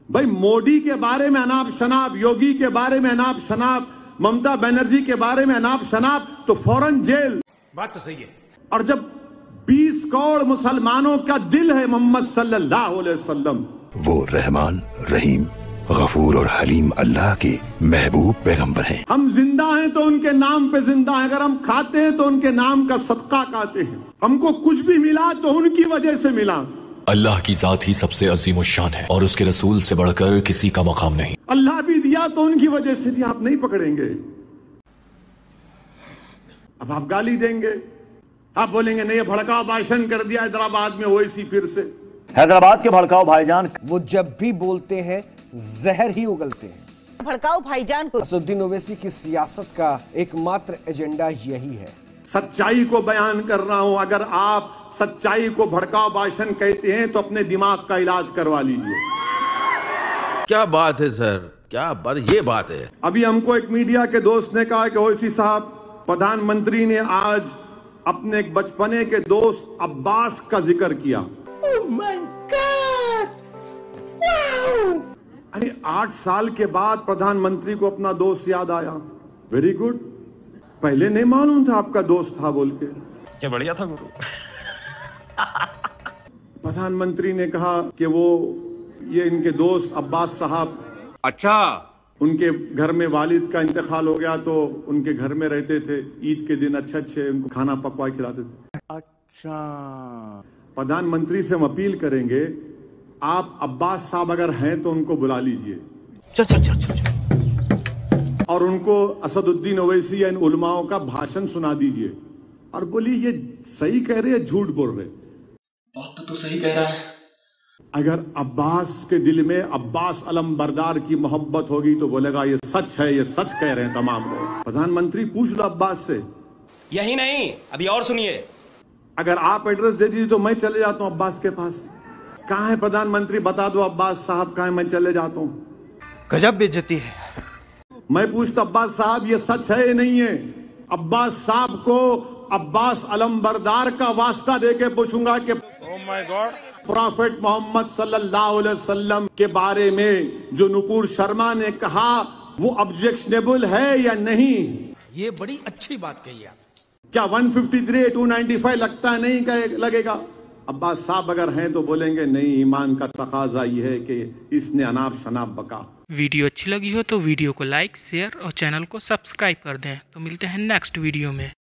भाई मोदी के बारे में अनाप शनाप, योगी के बारे में अनाप शनाप, ममता बनर्जी के बारे में अनाप शनाप, तो फौरन जेल। बात तो सही है। और जब 20 करोड़ मुसलमानों का दिल है मोहम्मद सल्लल्लाहु अलैहि वसल्लम, वो रहमान, रहीम, गफूर और हलीम अल्लाह के महबूब पैगंबर हैं। हम जिंदा हैं तो उनके नाम पे जिंदा हैं, अगर हम खाते हैं तो उनके नाम का सदका खाते हैं, हमको कुछ भी मिला तो उनकी वजह से मिला। अल्लाह की जात ही सबसे अजीम शान है और उसके रसूल से बढ़कर किसी का मकाम नहीं। अल्लाह भी दिया तो उनकी वजह से दिया, आप नहीं पकड़ेंगे। अब आप गाली देंगे, आप बोलेंगे नहीं, भड़काऊ भाषण कर दिया हैदराबाद में ओवैसी फिर से। हैदराबाद के भड़काऊ भाईजान, वो जब भी बोलते हैं जहर ही उगलते हैं। भड़काऊ भाईजान को असदुद्दीन ओवैसी की सियासत का एकमात्र एजेंडा यही है। सच्चाई को बयान कर रहा हूं, अगर आप सच्चाई को भड़काऊ भाषण कहते हैं तो अपने दिमाग का इलाज करवा लीजिए। क्या बात है सर, क्या बात, ये बात है। अभी हमको एक मीडिया के दोस्त ने कहा कि ओवैसी साहब, प्रधानमंत्री ने आज अपने एक बचपने के दोस्त अब्बास का जिक्र किया। Oh my God! Wow! अरे 8 साल के बाद प्रधानमंत्री को अपना दोस्त याद आया। वेरी गुड, पहले नहीं मालूम था आपका दोस्त था बोल के। क्या बढ़िया था गुरु। प्रधानमंत्री ने कहा कि वो ये इनके दोस्त अब्बास साहब, अच्छा, उनके घर में वालिद का इंतकाल हो गया तो उनके घर में रहते थे, ईद के दिन अच्छे उनको खाना पकवा खिलाते थे। अच्छा, प्रधानमंत्री से हम अपील करेंगे, आप अब्बास साहब अगर हैं तो उनको बुला लीजिए। चल। और उनको असदुद्दीन ओवैसी या इन उलमाओं का भाषण सुना दीजिए और बोलिए ये सही कह रहे हैं, झूठ बोल रहे। बात तो तू सही कह रहा है। अगर अब्बास के दिल में अब्बास अलम बरदार की मोहब्बत होगी तो बोलेगा ये सच है, ये सच कह रहे हैं तमाम लोग। प्रधानमंत्री पूछ लो अब्बास से। यही नहीं, अभी और सुनिए। अगर आप एड्रेस दे दीजिए तो मैं चले जाता हूं अब्बास के पास। कहां है प्रधानमंत्री, बता दो अब्बास साहब कहां है, मैं चले जाता हूं। गजब बेइज्जती है। मैं पूछता अब्बास साहब ये सच है या नहीं है। अब्बास साहब को अब्बास अलम बरदार का वास्ता देके पूछूंगा कि oh my god, prophet Mohammad सल्लल्लाहु अलैहि वसल्लम के बारे में जो नुपुर शर्मा ने कहा वो ऑब्जेक्शनेबल है या नहीं। ये बड़ी अच्छी बात कही आप। क्या 153 295 लगता है, नहीं लगेगा। अब्बास साहब अगर हैं तो बोलेंगे नहीं, ईमान का तकाजा ये है कि इसने अनाप शनाप बका। वीडियो अच्छी लगी हो तो वीडियो को लाइक, शेयर और चैनल को सब्सक्राइब कर दें। तो मिलते हैं नेक्स्ट वीडियो में।